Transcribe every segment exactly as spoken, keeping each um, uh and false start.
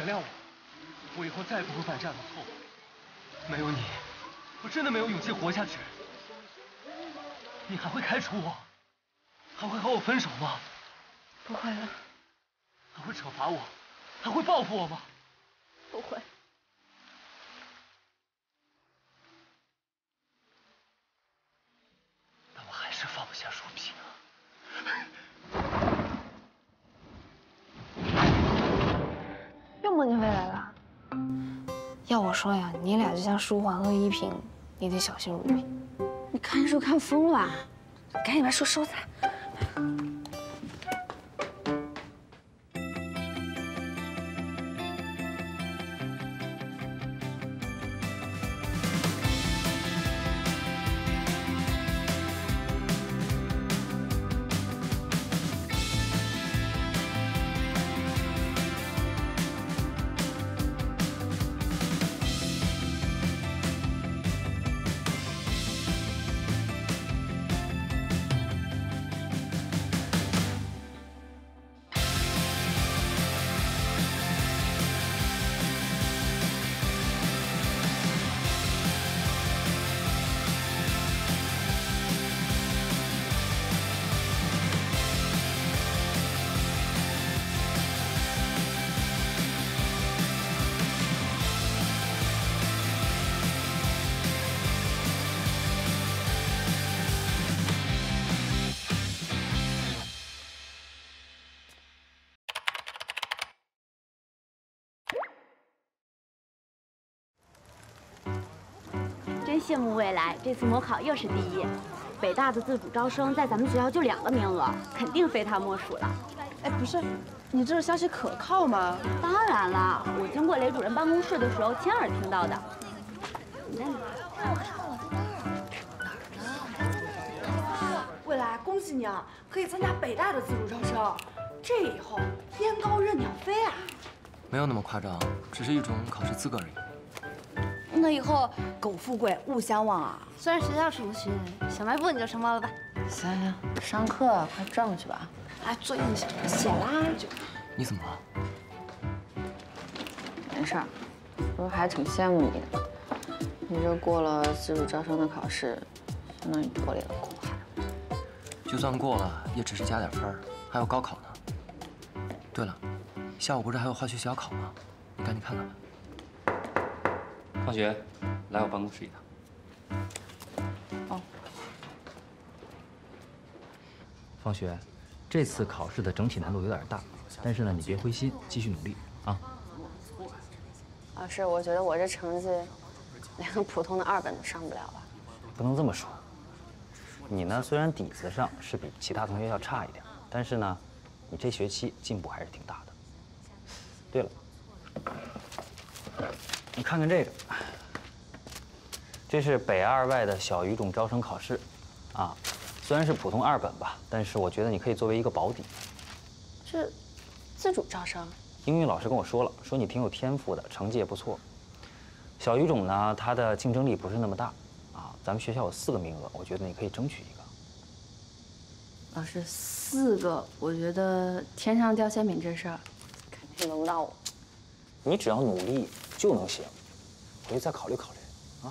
原谅我，我以后再也不会犯这样的错误。没有你，我真的没有勇气活下去。你还会开除我？还会和我分手吗？ 不会了。 还会惩罚我？还会报复我吗？ 不会。 但我还是放不下树皮啊。 又梦见未来了。要我说呀，你俩就像舒缓和依萍，你得小心如萍。 你看书看疯了，赶紧把书收起来。 真羡慕未来，这次模考又是第一。北大的自主招生在咱们学校就两个名额，肯定非他莫属了。 哎，不是，你这消息可靠吗？ 当然了，我经过雷主任办公室的时候亲耳听到的。你在哪？ 我看我在那儿。哪儿呢？未来，恭喜你啊，可以参加北大的自主招生，这以后天高任鸟飞啊！ 没有那么夸张，只是一种考试资格而已。 那以后苟富贵勿相忘啊！ 虽然学校出不去，小卖部你就承包了吧。 行行，上课快转去吧。 哎，作业你写写啦。 你怎么了？ 没事儿，不是还挺羡慕你的。你这过了自主招生的考试，相当于脱离了苦海。 就算过了，也只是加点分儿，还有高考呢。对了，下午不是还有化学小考吗？你赶紧看看吧。 放学，来我办公室一趟。 哦。 放学，这次考试的整体难度有点大，但是呢，你别灰心，继续努力啊。 老师，我觉得我这成绩连个普通的二本都上不了了。 不能这么说，你呢虽然底子上是比其他同学要差一点，但是呢，你这学期进步还是挺大的。对了。 你看看这个，这是北二外的小语种招生考试，啊，虽然是普通二本吧，但是我觉得你可以作为一个保底。 这自主招生？ 英语老师跟我说了，说你挺有天赋的，成绩也不错。小语种呢，它的竞争力不是那么大，啊，咱们学校有四个名额，我觉得你可以争取一个。 老师，四个，我觉得天上掉馅饼这事儿肯定轮不到我。 你只要努力就能行，回去再考虑考虑啊。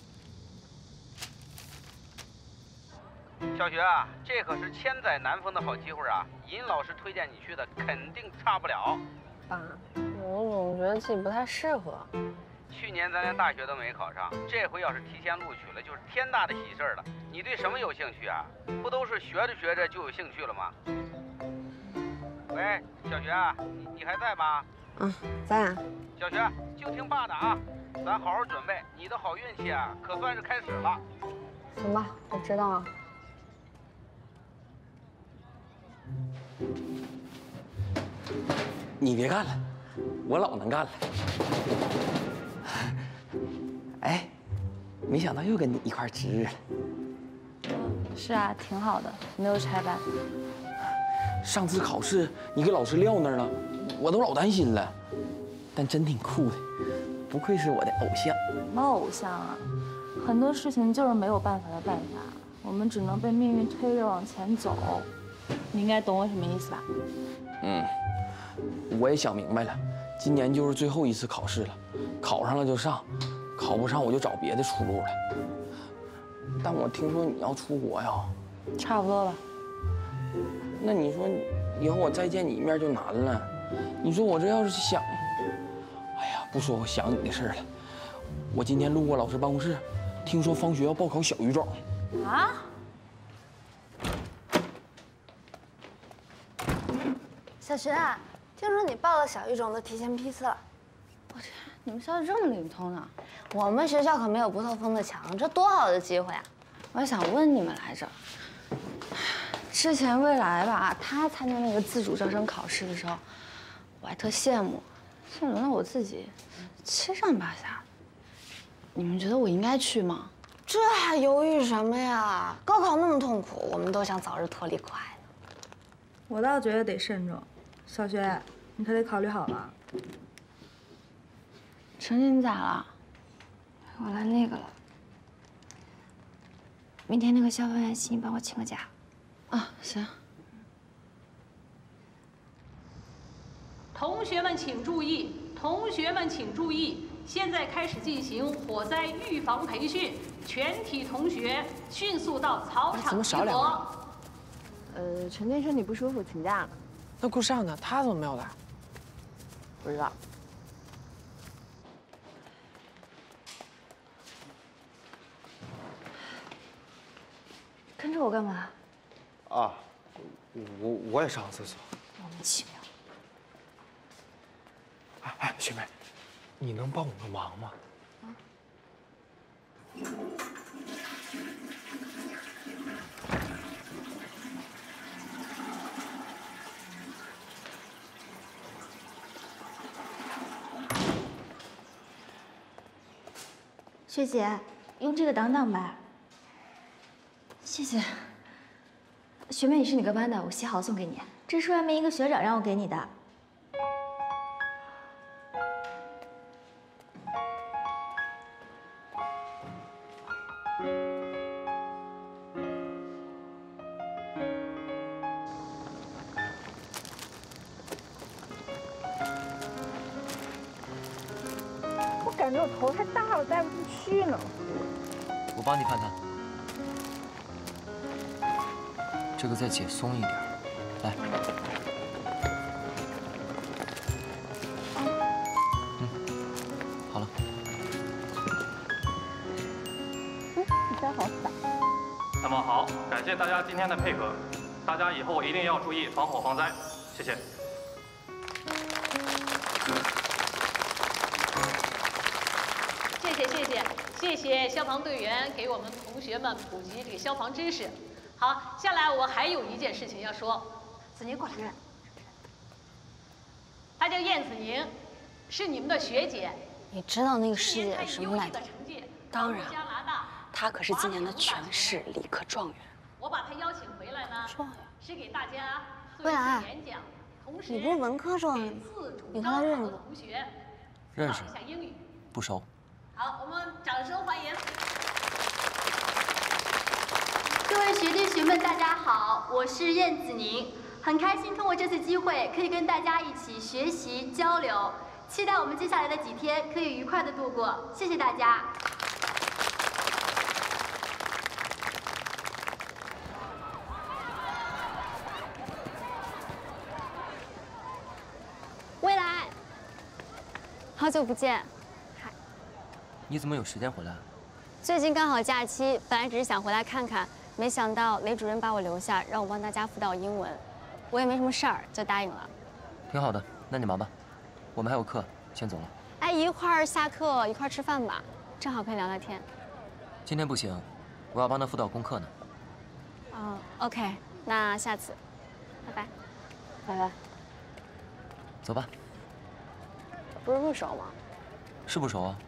小雪啊，这可是千载难逢的好机会啊！尹老师推荐你去的，肯定差不了。 爸，我总觉得自己不太适合。 去年咱连大学都没考上，这回要是提前录取了，就是天大的喜事了。你对什么有兴趣啊？不都是学着学着就有兴趣了吗？喂，小雪啊，你你还在吗？ 嗯，在啊。 小雪，就听爸的啊，咱好好准备，你的好运气啊，可算是开始了。 行吧，我知道了。 你别干了，我老能干了。哎，没想到又跟你一块值日了。 是啊，挺好的，没有拆班。 上次考试你给老师撂那儿了。 我都老担心了，但真挺酷的，不愧是我的偶像。 什么偶像啊？很多事情就是没有办法的办法，我们只能被命运推着往前走。你应该懂我什么意思吧？ 嗯，我也想明白了， 今年就是最后一次考试了，考上了就上，考不上我就找别的出路了。但我听说你要出国呀？ 差不多吧。 那你说以后我再见你一面就难了。你说我这要是想，哎呀，不说我想你的事了。我今天路过老师办公室，听说方学要报考小语种。 啊？ 小学啊，听说你报了小语种的提前批次了。我天，你们学校这么灵通呢？我们学校可没有不透风的墙，这多好的机会啊！我还想问你们来着，之前未来吧，他参加那个自主招生考试的时候，我还特羡慕，现在轮到我自己，七上八下。你们觉得我应该去吗？这还犹豫什么呀？高考那么痛苦，我们都想早日脱离苦海呢。 我倒觉得得慎重，小学，你可得考虑好了。 成绩你咋了？我来那个了。明天那个消防演习，你帮我请个假。啊，行。 同学们请注意，同学们请注意，现在开始进行火灾预防培训，全体同学迅速到操场集合。 怎么少两个？ 呃，陈静身体不舒服，请假了。 那顾尚呢？他怎么没有来？ 不知道。跟着我干嘛？ 啊，我我也上个厕所。 莫名其妙。 哎哎，学妹，你能帮我个忙吗？啊。 学姐，用这个挡挡吧。谢谢。学妹，也是你个班的，我洗好送给你。这是外面一个学长让我给你的。 我感觉我头太大了，戴不进去呢。 我帮你看看。这个再解松一点，来。嗯，好了。 嗯，你戴好伞。 那么好，感谢大家今天的配合，大家以后一定要注意防火防灾，谢谢。 谢谢谢谢谢谢消防队员给我们同学们普及这个消防知识。好，下来我还有一件事情要说。子宁过来。她叫燕子宁，是你们的学姐。 你知道那个师姐是什么来头？当然，她可是今年的全市理科状元。 我把她邀请回来呢，是给大家未来， 演讲，同时你不是文科状元吗？你和他认识吗？ 同学， 认识。 一下英语。 不熟。 好，我们掌声欢迎。 各位学弟学妹，大家好，我是燕子宁，很开心通过这次机会可以跟大家一起学习交流，期待我们接下来的几天可以愉快的度过，谢谢大家。 未来，好久不见。 嗨，你怎么有时间回来？ 最近刚好假期，本来只是想回来看看。没想到雷主任把我留下，让我帮大家辅导英文，我也没什么事儿，就答应了。 挺好的，那你忙吧，我们还有课，先走了。 哎，一块儿下课，一块儿吃饭吧，正好可以聊聊天。 今天不行，我要帮他辅导功课呢。 哦 ，OK， 那下次，拜拜，拜拜。 走吧。 不是不熟吗？ 是不熟啊。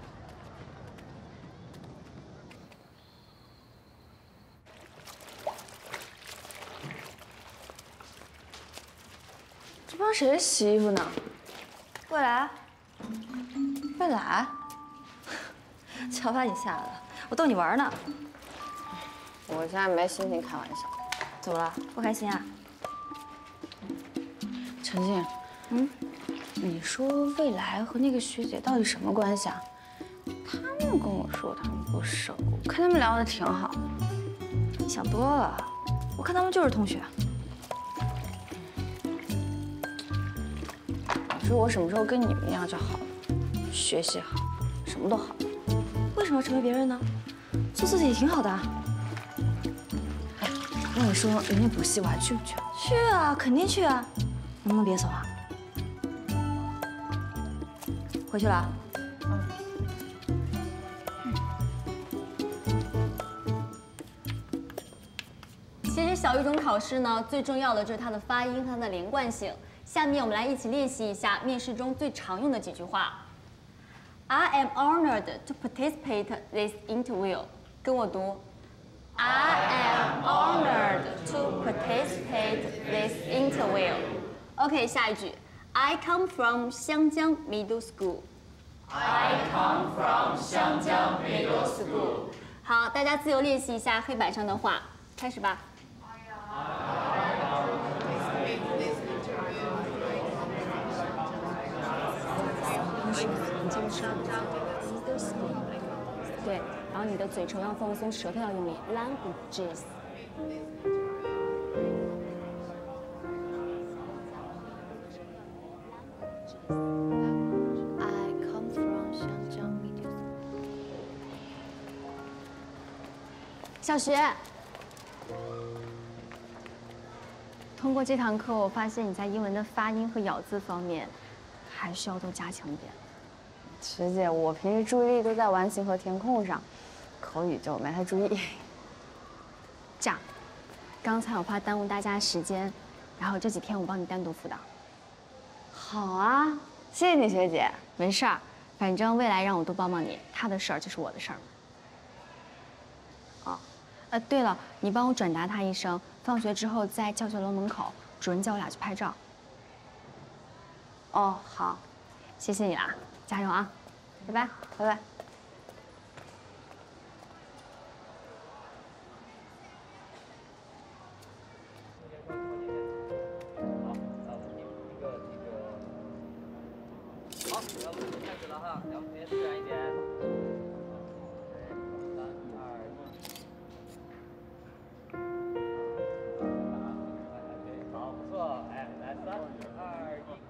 这帮谁洗衣服呢？ 未来， 未来， 乔巴你下来了，我逗你玩呢。 我现在没心情开玩笑。 怎么了？不开心啊？ 陈静，嗯， 你说未来和那个学姐到底什么关系啊？他们跟我说他们不熟，看他们聊得挺好。你想多了，我看他们就是同学。你说我什么时候跟你们一样就好了？学习好，什么都好。为什么要成为别人呢？做自己也挺好的啊。哎，那你说人家补习我还去不去？去啊，肯定去啊。能不能别走啊？回去了啊。 其实小语种考试呢，最重要的就是它的发音和它的连贯性。下面我们来一起练习一下面试中最常用的几句话。I am honored to participate this interview。跟我读。I am honored to participate this interview。OK， 下一句。I come from 湘江 Middle School。I come from 湘江 Middle School。好，大家自由练习一下黑板上的话，开始吧。对，然后你的嘴唇要放松，舌头要用力。Languages。 I come from 湘江 Middle School。 小学。通过这堂课，我发现你在英文的发音和咬字方面，还需要多加强一点。 学姐，我平时注意力都在完形和填空上，口语就没太注意。 这样，刚才我怕耽误大家时间，然后这几天我帮你单独辅导。 好啊，谢谢你学姐。 没事儿，反正未来让我多帮帮你，他的事儿就是我的事儿。哦，呃，对了，你帮我转达他一声，放学之后在教学楼门口，主任叫我俩去拍照。 哦，好， 谢谢你啦。加油啊！拜拜， 拜拜。 好，要不开始了哈，两分别自然一点。三二一。好，不错，哎，来三二一。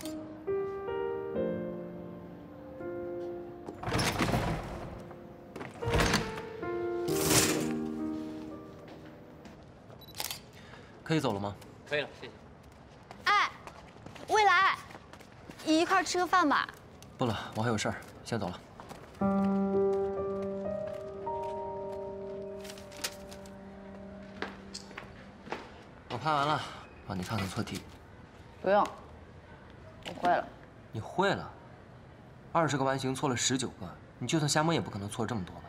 可以走了吗？ 可以了，谢谢。 哎，未来，一块吃个饭吧。 不了，我还有事儿，先走了。我拍完了，帮你看看错题。 不用，我会了。 你会了？二十个完形错了十九个，你就算瞎蒙也不可能错这么多吧？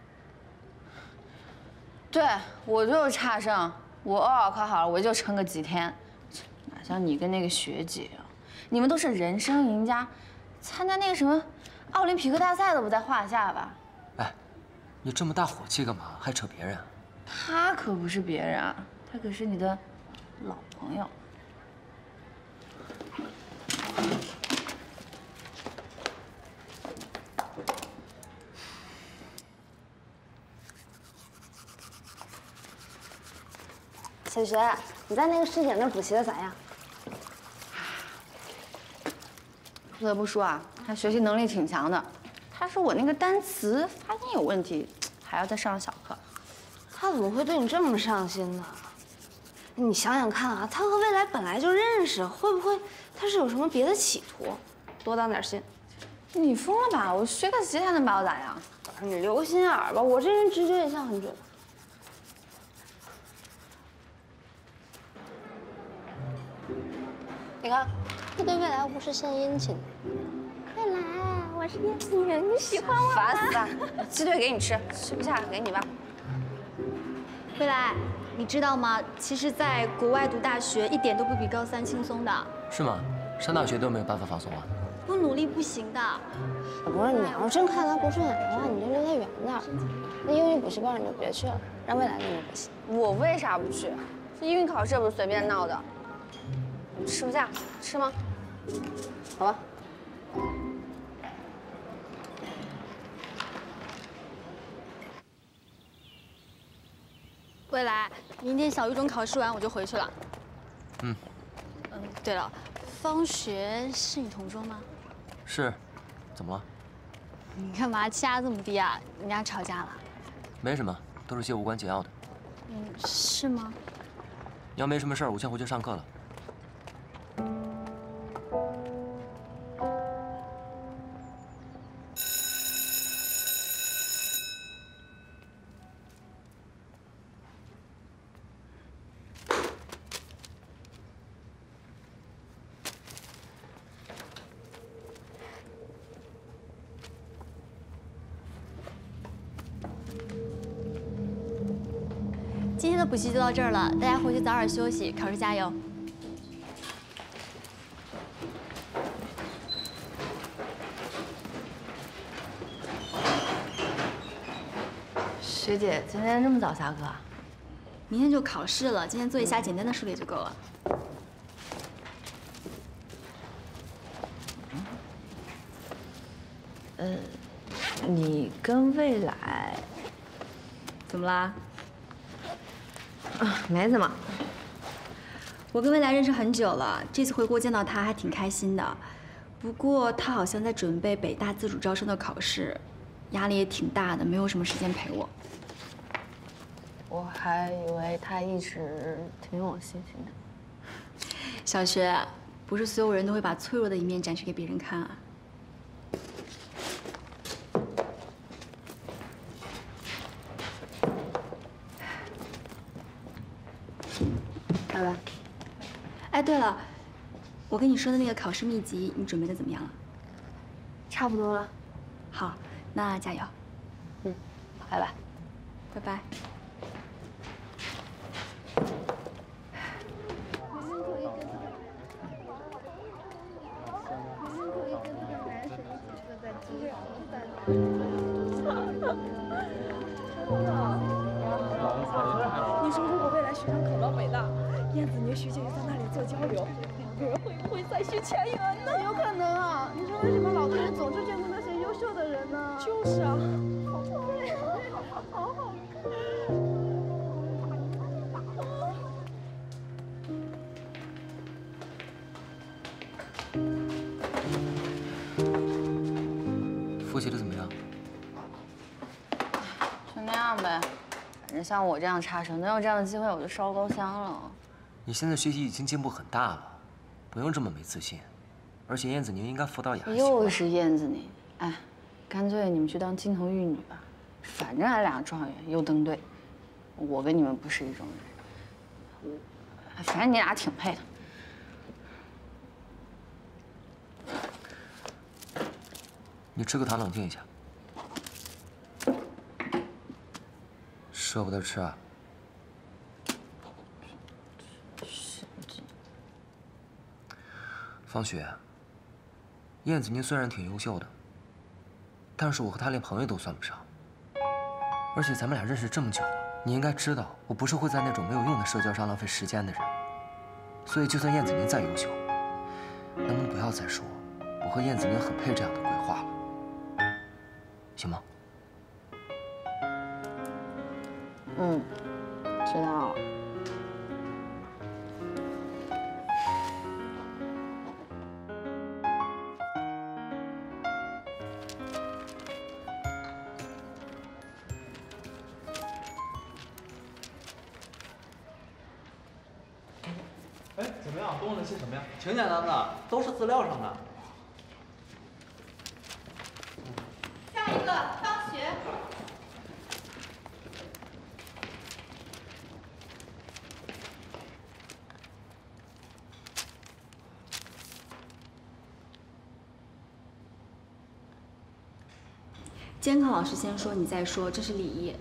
对，我就是差生。我偶尔考好了，我就撑个几天，哪像你跟那个学姐啊，你们都是人生赢家，参加那个什么奥林匹克大赛都不在话下吧？ 哎，你这么大火气干嘛？还扯别人？ 他可不是别人啊，他可是你的老朋友。 小学，你在那个师姐那补习的咋样？ 不得不说啊，他学习能力挺强的。他说我那个单词发音有问题，还要再上小课。 他怎么会对你这么上心呢？你想想看啊，他和未来本来就认识，会不会他是有什么别的企图？多当点心。 你疯了吧？我学个吉他能把我咋样？ 你留心眼儿吧，我这人直觉也像很准。你看，这对未来不是献殷勤。 未来，我是叶子云，你喜欢我吗？ 烦死了！鸡腿给你吃，吃不下给你吧。 未来，你知道吗？其实，在国外读大学一点都不比高三轻松的。 是吗？上大学都没有办法放松啊？ 不努力不行的。 不是，你要是真看他不顺眼的话，你就离他远点儿。那英语补习班你就别去了，让未来给你补习。 我为啥不去？这英语考试不是随便闹的。吃不下，吃吗？ 好吧。 未来，明天小语种考试完我就回去了。 嗯。 嗯，对了，方学是你同桌吗？ 是，怎么了？ 你干嘛气压这么低啊？你俩吵架了？ 没什么，都是些无关紧要的。 嗯，是吗？ 你要没什么事儿，我先回去上课了。 今天的补习就到这儿了，大家回去早点休息，考试加油。 学姐，今天这么早下课啊？ 明天就考试了，今天做一下简单的梳理就够了。 呃，你跟未来怎么啦？ 啊，没怎么。 我跟未来认识很久了，这次回国见到他还挺开心的。不过他好像在准备北大自主招生的考试，压力也挺大的，没有什么时间陪我。 我还以为他一直挺有信心的。 小学，不是所有人都会把脆弱的一面展示给别人看啊。 来吧。 哎，对了，我跟你说的那个考试秘籍，你准备的怎么样了？ 差不多了。 好，那加油。 嗯，拜拜。 拜拜。 你说如果未来学长考到北大，燕子宁学姐也在那里做交流，两个人会不会再续前缘呢？ 有可能啊！你说为什么老天爷总是眷顾那些优秀的人呢？ 就是啊， 好美，好好看。 复习的怎么样？ 就那样呗。 反正像我这样差生，能有这样的机会，我就烧高香了。 你现在学习已经进步很大了，不用这么没自信。而且燕子宁应该辅导雅欣。 又是燕子宁，哎，干脆你们去当金童玉女吧，反正俺俩状元又登对，我跟你们不是一种人。反正你俩挺配的。 你吃个糖，冷静一下。 舍不得吃啊？方雪，燕子宁虽然挺优秀的，但是我和她连朋友都算不上。而且咱们俩认识这么久了，你应该知道，我不是会在那种没有用的社交上浪费时间的人。所以，就算燕子宁再优秀，能不能不要再说我和燕子宁很配这样的鬼话了，行吗？ 嗯，知道了。 哎，怎么样？都问了些什么呀？挺简单的，都是资料上的。 下一个，方学。 监考老师先说，你再说，这是礼仪。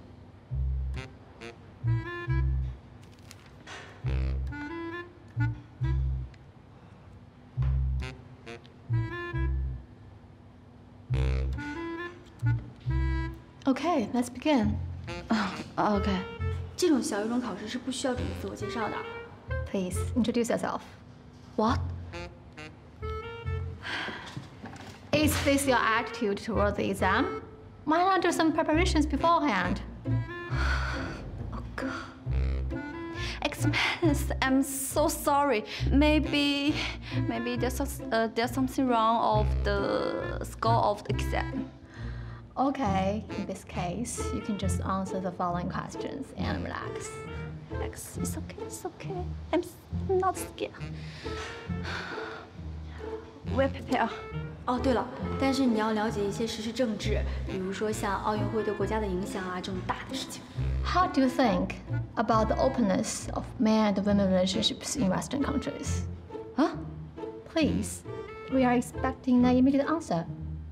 Okay, let's begin. OK. 这种小语种考试是不需要准备自我介绍的。 Please introduce yourself. What? this your attitude toward the exam? Why not do some preparations beforehand? Oh God. Expense, I'm so sorry. Maybe, maybe there's uh, there's something wrong of the score of the exam. Okay, in this case, you can just answer the following questions and relax. Relax, it's okay, it's okay. I'm not scared. We're prepared. 哦，对了，但是你要了解一些时事政治，比如说像奥运会对国家的影响啊，这种大的事情。 How do you think about the openness of man and women relationships in Western countries? Huh? Please, we are expecting an immediate answer.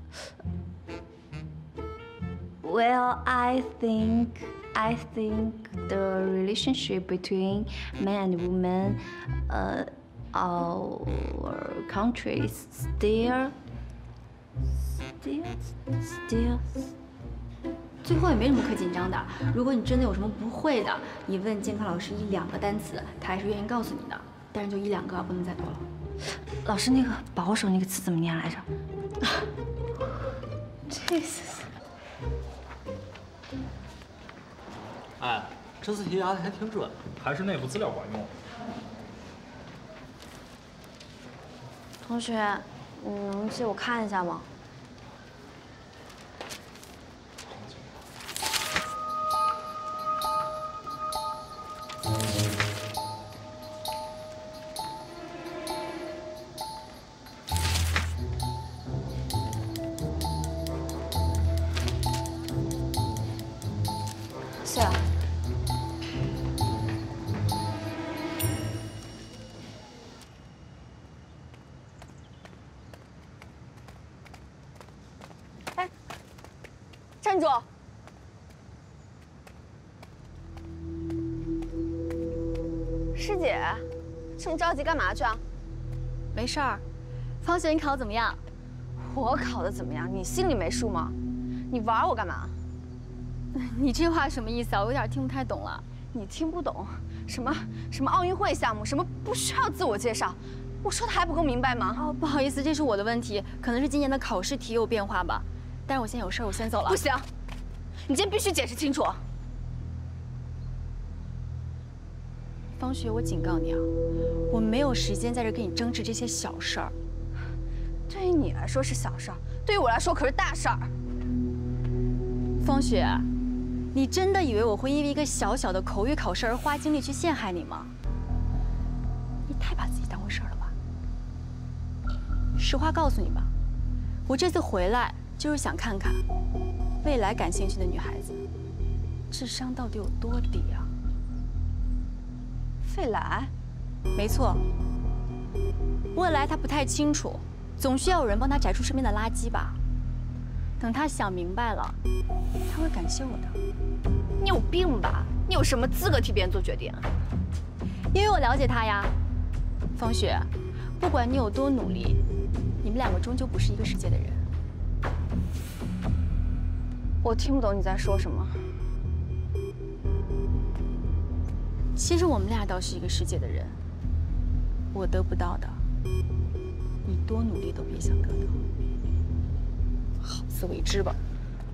Well, I think I think the relationship between men and women, uh, our countries still, still, still. 最后也没什么可紧张的。如果你真的有什么不会的，你问健康老师一两个单词，他还是愿意告诉你的。但是就一两个，不能再多了。 老师，那个保守那个词怎么念来着 ？Jesus。 哎，这次题答的还挺准，还是内部资料管用。 同学，你能借我看一下吗？是啊。哎，站住！师姐，这么着急干嘛去啊？ 没事儿。方雪，你考得怎么样？ 我考得怎么样？你心里没数吗？你玩我干嘛？ 你这话什么意思啊？我有点听不太懂了。 你听不懂？什么什么奥运会项目，什么不需要自我介绍？我说的还不够明白吗？ 哦，不好意思，这是我的问题，可能是今年的考试题有变化吧。但是我现在有事儿，我先走了。 不行，你今天必须解释清楚。 方雪，我警告你啊，我没有时间在这跟你争执这些小事儿。 对于你来说是小事儿，对于我来说可是大事儿。 方雪。 你真的以为我会因为一个小小的口语考试而花精力去陷害你吗？你太把自己当回事儿了吧！实话告诉你吧，我这次回来就是想看看未来感兴趣的女孩子智商到底有多低啊！ 未来？ 没错，未来他不太清楚，总需要有人帮他摘出身边的垃圾吧。等他想明白了，他会感谢我的。 你有病吧？你有什么资格替别人做决定？ 因为我了解他呀，方雪，不管你有多努力，你们两个终究不是一个世界的人。 我听不懂你在说什么。 其实我们俩倒是一个世界的人，我得不到的，你多努力都别想得到。好自为之吧。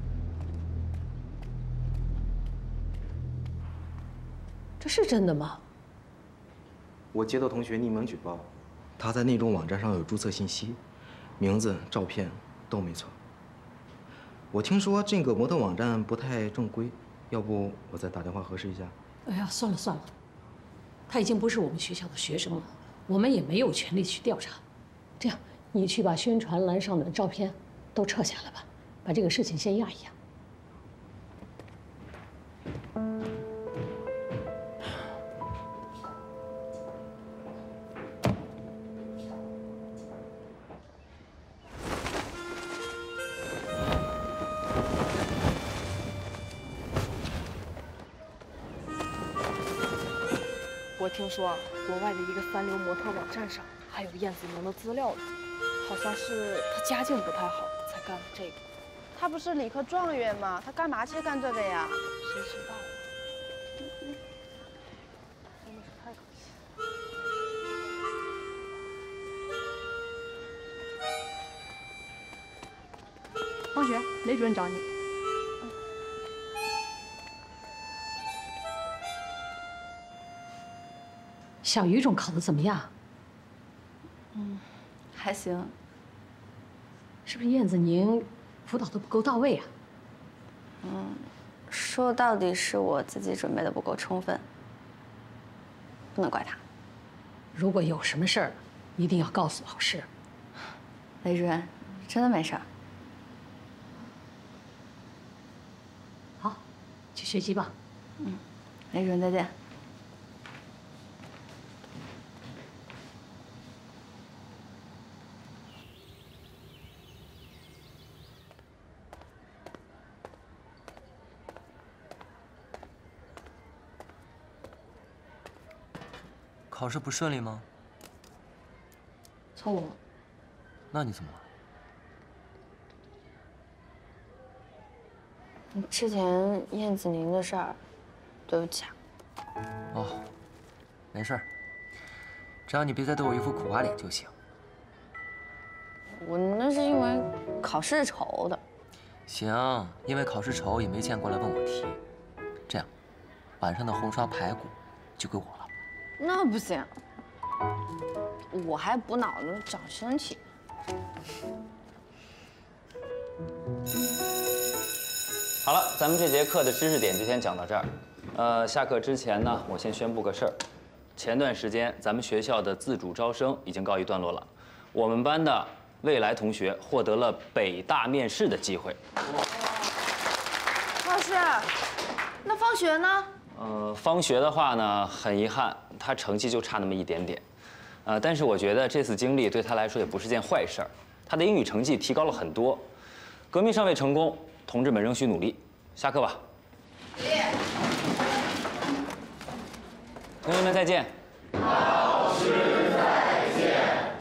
这是真的吗？ 我接到同学匿名举报，他在那种网站上有注册信息，名字、照片都没错。我听说这个模特网站不太正规，要不我再打电话核实一下？ 哎呀，算了算了，他已经不是我们学校的学生了，我们也没有权利去调查。这样，你去把宣传栏上的照片都撤下来吧，把这个事情先压一压。 我听说国外的一个三流模特网站上还有燕子宁的资料呢，好像是她家境不太好才干的这个。 他不是理科状元吗？他干嘛去干这个呀？ 谁知道啊？真的是太可惜了。 学，雷主任找你。 小语种考得怎么样？ 嗯，还行。 是不是燕子宁辅导的不够到位啊？ 嗯，说到底是我自己准备的不够充分，不能怪他。 如果有什么事儿，一定要告诉老师。 雷主任，真的没事儿。 好，去学习吧。 嗯，雷主任再见。 考试不顺利吗？ 错误。 那你怎么了？ 之前燕子宁的事儿，对不起啊。 哦，没事儿，只要你别再对我一副苦瓜脸就行。 我那是因为考试愁的。 行，因为考试愁也没见过来问我题。这样，晚上的红烧排骨就归我了。 那不行，我还补脑子长身体。 好了，咱们这节课的知识点就先讲到这儿。呃，下课之前呢，我先宣布个事儿。前段时间咱们学校的自主招生已经告一段落了，我们班的未来同学获得了北大面试的机会。 老师，那放学呢？ 呃，方学的话呢，很遗憾，他成绩就差那么一点点。呃，但是我觉得这次经历对他来说也不是件坏事儿，他的英语成绩提高了很多。革命尚未成功，同志们仍需努力。下课吧。同学们再见。 老师再见。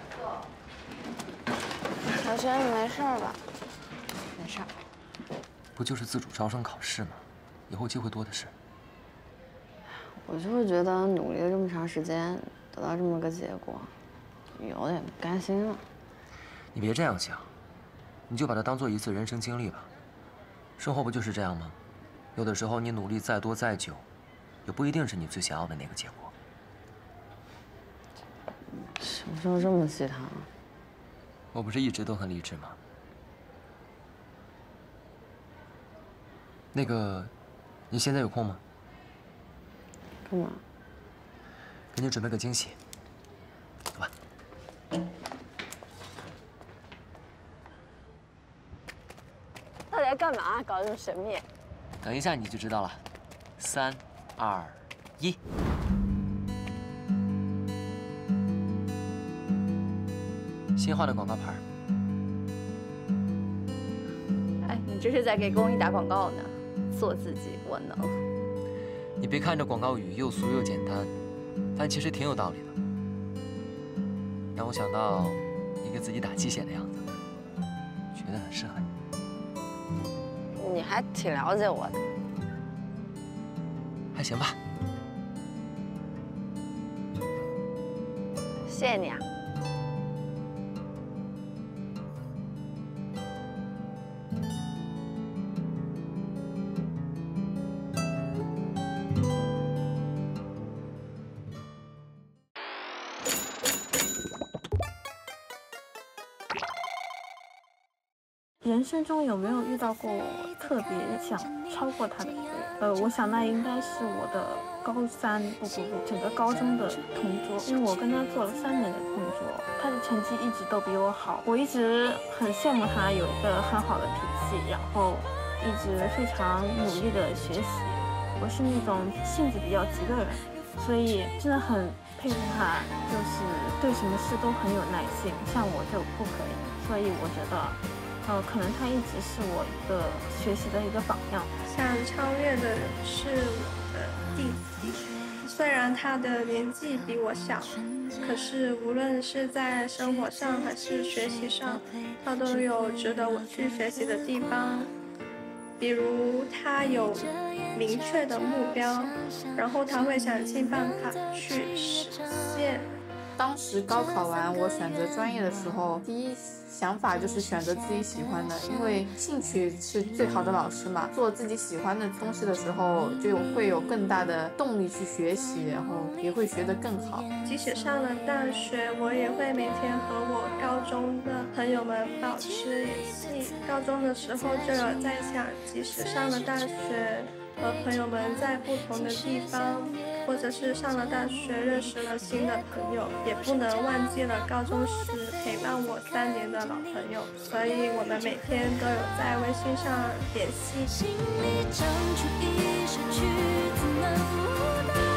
小学你没事吧？没事。 不就是自主招生考试吗？以后机会多的是。 我就是觉得努力了这么长时间，得到这么个结果，有点不甘心了。 你别这样想，你就把它当做一次人生经历吧。生活不就是这样吗？有的时候你努力再多再久，也不一定是你最想要的那个结果。 什么时候这么鸡汤啊？ 我不是一直都很励志吗？那个，你现在有空吗？ 干嘛？ 给你准备个惊喜。走吧。 到底在干嘛？搞得这么神秘。 等一下你就知道了。三、二、一。新画的广告牌。 哎，你这是在给公益打广告呢？做自己，我能。 你别看这广告语又俗又简单，但其实挺有道理的，让我想到你给自己打鸡血的样子，觉得很适合你。 你还挺了解我的。 还行吧。 谢谢你啊。 人生中有没有遇到过特别想超过他的人？呃，我想那应该是我的高三，不不不，整个高中的同桌，因为我跟他做了三年的同桌，他的成绩一直都比我好，我一直很羡慕他有一个很好的脾气，然后一直非常努力的学习。我是那种性子比较急的人，所以真的很佩服他，就是对什么事都很有耐心，像我就不可以，所以我觉得。呃，可能他一直是我一个学习的一个榜样。 想超越的人是我的弟弟，虽然他的年纪比我小，可是无论是在生活上还是学习上，他都有值得我去学习的地方。比如他有明确的目标，然后他会想尽办法去实现。 当时高考完，我选择专业的时候，第一想法就是选择自己喜欢的，因为兴趣是最好的老师嘛。做自己喜欢的东西的时候，就会有更大的动力去学习，然后也会学得更好。 即使上了大学，我也会每天和我高中的朋友们保持联系。高中的时候就有在想，即使上了大学，和朋友们在不同的地方，或者是上了大学认识了新的朋友，也不能忘记了高中时陪伴我三年的老朋友，所以我们每天都有在微信上联系。心里唱出一首曲子，能舞蹈。